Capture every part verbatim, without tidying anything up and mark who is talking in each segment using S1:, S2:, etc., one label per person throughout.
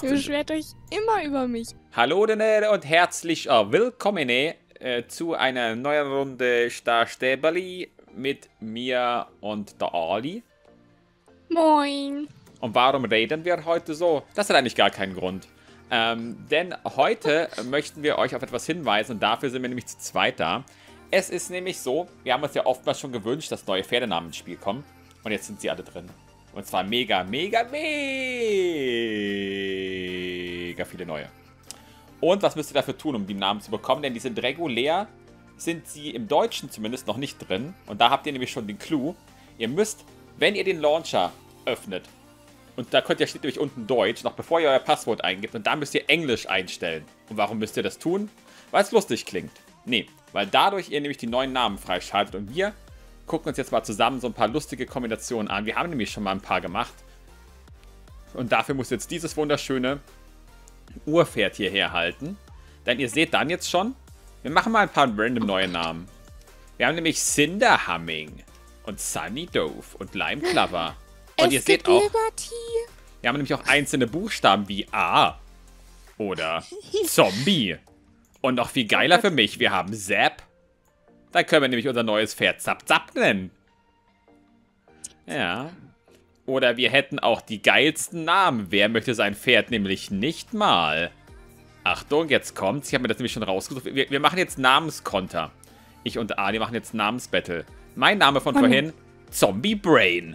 S1: Ihr beschwert euch immer über mich.
S2: Hallo denn, und herzlich äh, willkommen äh, zu einer neuen Runde Star Stable mit mir und der Ali.
S1: Moin.
S2: Und warum reden wir heute so? Das hat eigentlich gar keinen Grund. Ähm, denn heute möchten wir euch auf etwas hinweisen und dafür sind wir nämlich zu zweit da. Es ist nämlich so, wir haben uns ja oftmals schon gewünscht, dass neue Pferdenamen ins Spiel kommen. Und jetzt sind sie alle drin. Und zwar mega, mega, mega viele neue. Und was müsst ihr dafür tun, um die Namen zu bekommen? Denn die sind regulär, sind sie im Deutschen zumindest noch nicht drin. Und da habt ihr nämlich schon den Clou. Ihr müsst, wenn ihr den Launcher öffnet, und da könnt ihr, steht nämlich unten Deutsch, noch bevor ihr euer Passwort eingibt, und da müsst ihr Englisch einstellen. Und warum müsst ihr das tun? Weil es lustig klingt. Nee, weil dadurch ihr nämlich die neuen Namen freischaltet. Und wir gucken uns jetzt mal zusammen so ein paar lustige Kombinationen an. Wir haben nämlich schon mal ein paar gemacht. Und dafür muss jetzt dieses wunderschöne Urpferd hierher halten. Denn ihr seht dann jetzt schon, wir machen mal ein paar random neue Namen. Wir haben nämlich Cinderhumming und Sunny Dove und Lime Clover. Und
S1: es
S2: ihr seht
S1: gibt
S2: auch,
S1: Liberty.
S2: wir haben nämlich auch einzelne Buchstaben wie A oder Zombie. Und noch viel geiler für mich, wir haben Zap. Dann können wir nämlich unser neues Pferd Zap Zap nennen. Ja. Oder wir hätten auch die geilsten Namen. Wer möchte sein Pferd nämlich nicht mal? Achtung, jetzt kommt's. Ich habe mir das nämlich schon rausgesucht. Wir, wir machen jetzt Namenskonter. Ich und Ali machen jetzt Namensbattle. Mein Name von
S1: Oh.
S2: vorhin, Zombie Brain.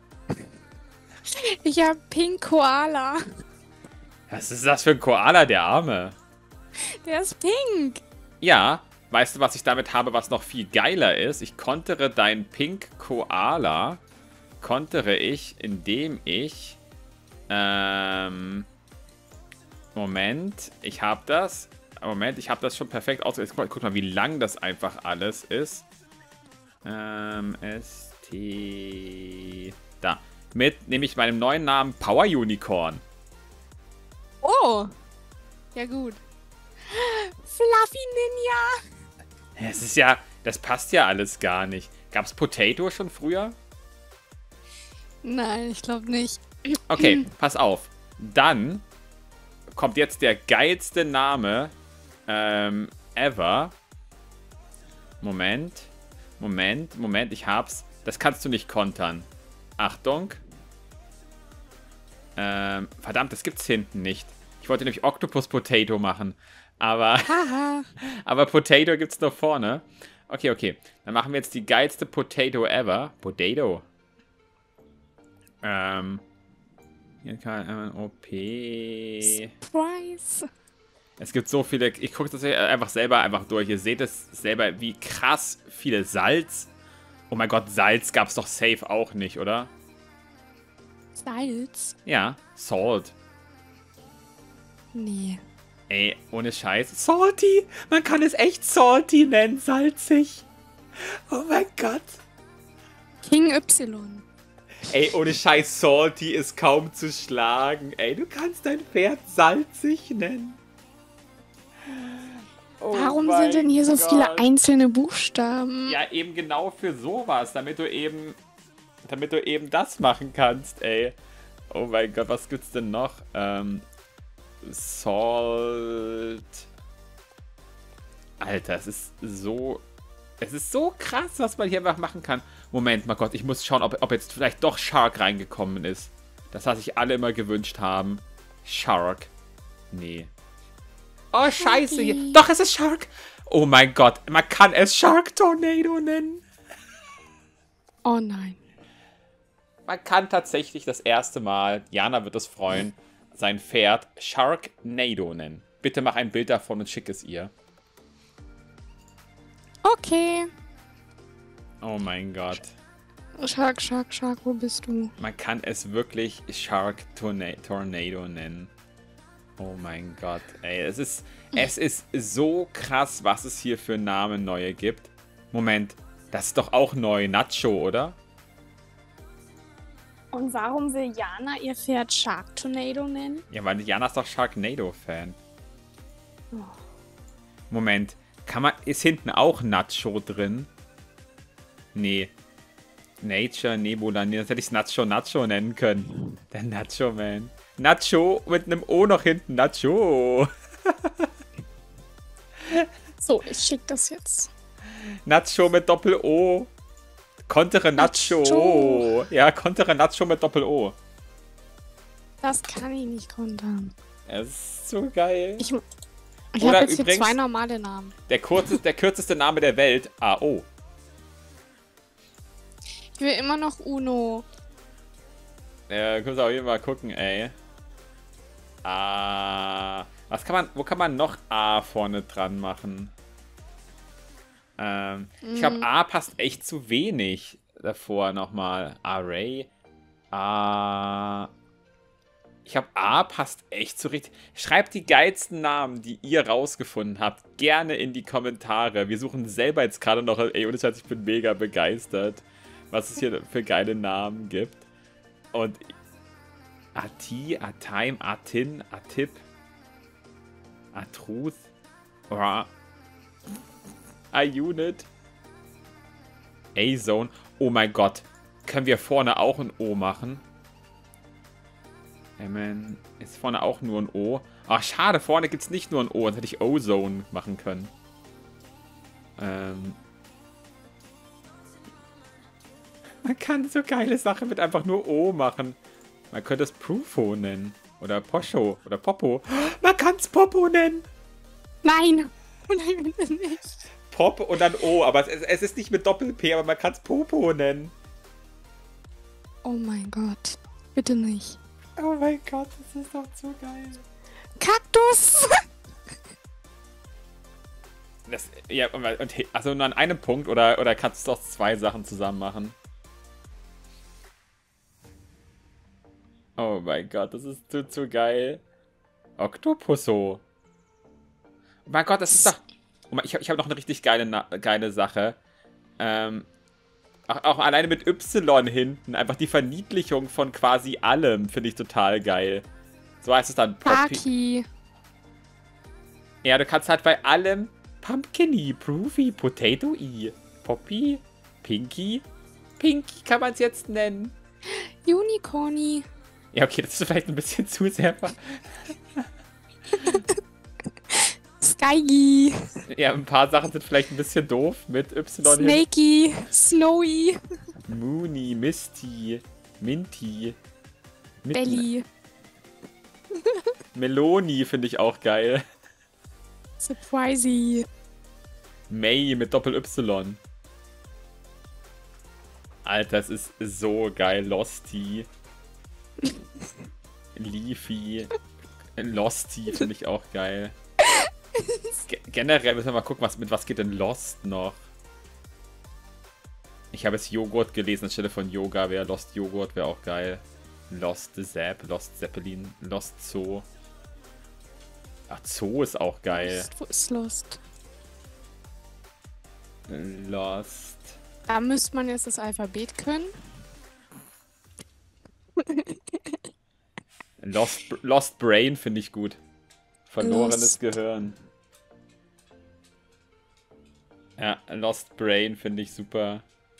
S1: Ich hab Pink Koala.
S2: Was ist das für ein Koala, der Arme?
S1: Der ist pink.
S2: Ja, weißt du, was ich damit habe, was noch viel geiler ist? Ich kontere deinen Pink Koala, kontere ich, indem ich, ähm, Moment, ich habe das, Moment, ich habe das schon perfekt ausgedrückt. Guck, guck mal, wie lang das einfach alles ist. Ähm, S T, da, mit nämlich meinem neuen Namen Power Unicorn.
S1: Oh. Ja gut. Fluffy Ninja.
S2: Es ist ja, das passt ja alles gar nicht. Gab's Potato schon früher?
S1: Nein, ich glaube nicht.
S2: Okay, pass auf. Dann kommt jetzt der geilste Name ähm, ever. Moment. Moment, Moment, ich hab's. Das kannst du nicht kontern. Achtung. Ähm, verdammt, das gibt's hinten nicht. Ich wollte nämlich Octopus Potato machen. Aber,
S1: Haha.
S2: aber Potato gibt's nur vorne. Okay, okay. Dann machen wir jetzt die geilste Potato ever. Potato. Ähm. Hier kann ein O P.
S1: Surprise.
S2: Es gibt so viele. Ich gucke das einfach selber einfach durch. Ihr seht es selber, wie krass viele Salz. Oh mein Gott, Salz gab es doch safe auch nicht, oder?
S1: Salz?
S2: Ja, Salt.
S1: Nee.
S2: Ey, ohne Scheiß. Salty! Man kann es echt salty nennen, salzig. Oh mein Gott.
S1: King Y.
S2: Ey, ohne Scheiß, salty ist kaum zu schlagen. Ey, du kannst dein Pferd salzig nennen. Oh
S1: Warum
S2: mein
S1: sind denn hier so
S2: Gott.
S1: viele einzelne Buchstaben?
S2: Ja, eben genau für sowas, damit du eben, damit du eben das machen kannst, ey. Oh mein Gott, was gibt's denn noch? Ähm, Salt. Alter, es ist so, es ist so krass, was man hier einfach machen kann. Moment mal Gott, ich muss schauen, ob, ob jetzt vielleicht doch Shark reingekommen ist. Das, was sich alle immer gewünscht haben. Shark. Nee. Oh, scheiße. Hier. Doch, es ist Shark. Oh mein Gott, man kann es Shark Tornado nennen.
S1: Oh nein.
S2: Man kann tatsächlich das erste Mal, Jana wird es freuen, sein Pferd Sharknado nennen. Bitte mach ein Bild davon und schick es ihr.
S1: Okay.
S2: Oh mein Gott.
S1: Shark, Shark, Shark, wo bist du?
S2: Man kann es wirklich Shark Torna- Tornado nennen. Oh mein Gott, ey. Es ist, es ist so krass, was es hier für Namen neue gibt. Moment, das ist doch auch neu. Nacho, oder?
S1: Und warum will Jana ihr Pferd Shark Tornado nennen?
S2: Ja, weil Jana ist doch Sharknado-Fan.
S1: Oh.
S2: Moment, kann man, ist hinten auch Nacho drin? Nee. Nature, Nebula, nee, das hätte ich Nacho Nacho nennen können. Der Nacho Man. Nacho mit einem O noch hinten. Nacho.
S1: So, ich schick das jetzt.
S2: Nacho mit Doppel-O. Kontere Nacho.
S1: Nacho.
S2: Ja, Kontere Nacho mit Doppel-O.
S1: Das kann ich nicht kontern.
S2: Es ist so geil.
S1: Ich, ich
S2: Oder
S1: habe jetzt hier
S2: übrigens-
S1: zwei normale Namen.
S2: Der, kurze, der kürzeste Name der Welt. A O.
S1: Ich will immer noch Uno.
S2: Ja, können wir auch hier mal gucken, ey. A. Was kann man, wo kann man noch A vorne dran machen? Ähm, ich glaube,
S1: Mm.
S2: A passt echt zu wenig davor nochmal. Array. A. Ich glaube, A passt echt zu richtig. Schreibt die geilsten Namen, die ihr rausgefunden habt, gerne in die Kommentare. Wir suchen selber jetzt gerade noch, ey, ohne Scheiß, ich bin mega begeistert, was es hier für geile Namen gibt. Und Ati, Atime, Atin, Atip, Atruth, A Unit, A-Zone. Oh mein Gott. Können wir vorne auch ein O machen? Amen. Ist vorne auch nur ein O. Ach, schade, vorne gibt es nicht nur ein O. Dann hätte ich O-Zone machen können. Ähm. Man kann so geile Sachen mit einfach nur O machen. Man könnte es Prufo nennen. Oder Posho. Oder Popo. Man kann es Popo nennen.
S1: Nein! Nein, bitte nicht.
S2: Pop und dann O. Aber es, es ist nicht mit Doppel-P, aber man kann es Popo nennen.
S1: Oh mein Gott. Bitte nicht.
S2: Oh mein Gott, das ist doch so geil.
S1: Kaktus!
S2: Das, ja, und, und also nur an einem Punkt oder, oder kannst du doch zwei Sachen zusammen machen? Oh mein Gott, das ist zu, zu geil. Octopusso. Oh mein Gott, das ist doch... Oh mein, ich habe ich hab noch eine richtig geile, Na geile Sache. Ähm, auch, auch alleine mit Y hinten. Einfach die Verniedlichung von quasi allem finde ich total geil. So heißt es dann Poppy.
S1: Paki.
S2: Ja, du kannst halt bei allem Pumpkiny, Proofy, Potato-I, Poppy, Pinky. Pinky kann man es jetzt nennen.
S1: Unicorni.
S2: Ja, okay, das ist vielleicht ein bisschen zu sehr.
S1: Skygy.
S2: Ja, ein paar Sachen sind vielleicht ein bisschen doof mit Y.
S1: Snakey. Snowy.
S2: Moony, Misty, Minty. Mitten-
S1: Belly.
S2: Meloni finde ich auch geil.
S1: Surprisey.
S2: May mit Doppel-Y. Alter, das ist so geil. Losty. Leafy. Losty finde ich auch geil. Ge generell müssen wir mal gucken, was, mit was geht denn Lost noch? Ich habe jetzt Joghurt gelesen anstelle von Yoga. Wäre Lost Joghurt, wäre auch geil. Lost Zap, Lost Zeppelin, Lost Zoo. Ach, Zoo ist auch geil.
S1: Lost, wo ist Lost?
S2: Lost.
S1: Da müsste man jetzt das Alphabet können.
S2: Lost, Lost Brain finde ich gut. Verlorenes
S1: Lost.
S2: Gehirn. Ja, Lost Brain finde ich super.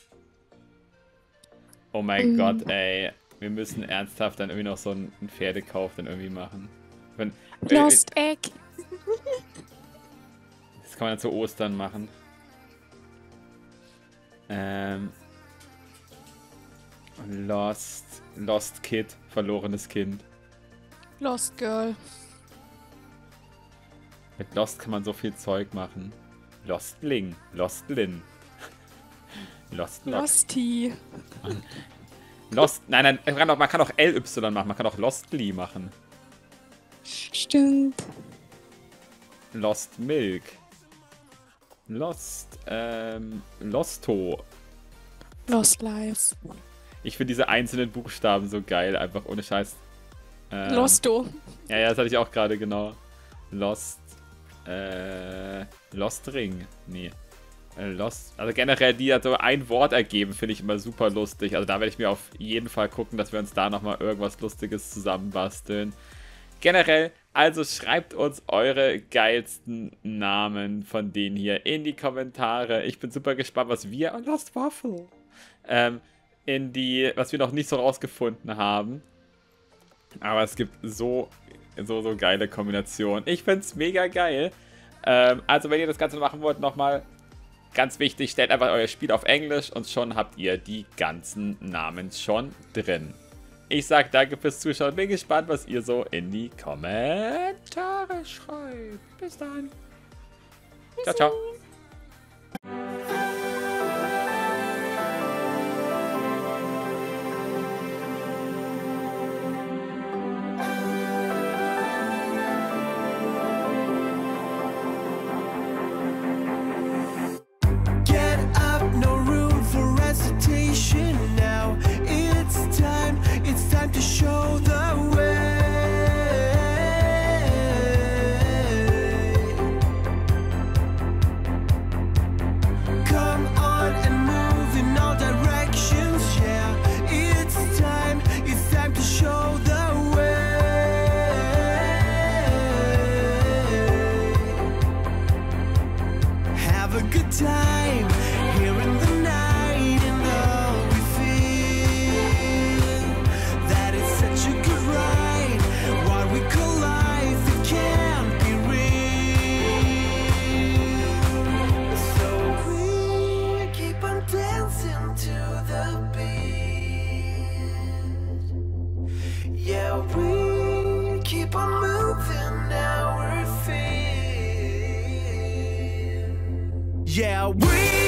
S2: Oh mein
S1: Mm.
S2: Gott, ey. Wir müssen ernsthaft dann irgendwie noch so einen einen Pferdekauf dann irgendwie machen. Wenn,
S1: Lost Egg.
S2: Das kann man dann zu Ostern machen. Ähm. Lost. Lost Kid. Verlorenes Kind.
S1: Lost Girl.
S2: Mit Lost kann man so viel Zeug machen. Lostling. Lostlin. Lost Lock.
S1: Losty.
S2: Lost. Nein, nein, man kann, auch, man kann auch L Y machen. Man kann auch Lostly machen.
S1: Stimmt.
S2: Lost Milk. Lost. Ähm. Losto.
S1: Lost Lives.
S2: Ich finde diese einzelnen Buchstaben so geil. Einfach ohne Scheiß. Ähm,
S1: Losto.
S2: Ja, ja, das hatte ich auch gerade, genau. Lost. Äh. Lost Ring. Nee. Äh, Lost. Also generell, die hat so ein Wort ergeben, finde ich immer super lustig. Also da werde ich mir auf jeden Fall gucken, dass wir uns da nochmal irgendwas Lustiges zusammenbasteln. Generell, also schreibt uns eure geilsten Namen von denen hier in die Kommentare. Ich bin super gespannt, was wir. Oh, Lost Waffle. Ähm, in die, was wir noch nicht so rausgefunden haben. Aber es gibt so, so, so geile Kombinationen. Ich find's mega geil. Ähm, also wenn ihr das Ganze machen wollt, nochmal ganz wichtig, stellt einfach euer Spiel auf Englisch und schon habt ihr die ganzen Namen schon drin. Ich sag danke fürs Zuschauen. Bin gespannt, was ihr so in die Kommentare schreibt. Bis dann. Ciao, ciao.
S3: Now it's time, it's time to show the way. Come on and move in all directions, yeah. It's time, it's time to show the way. Have a good time here in the night. Yeah, we keep on moving our feet. Yeah, we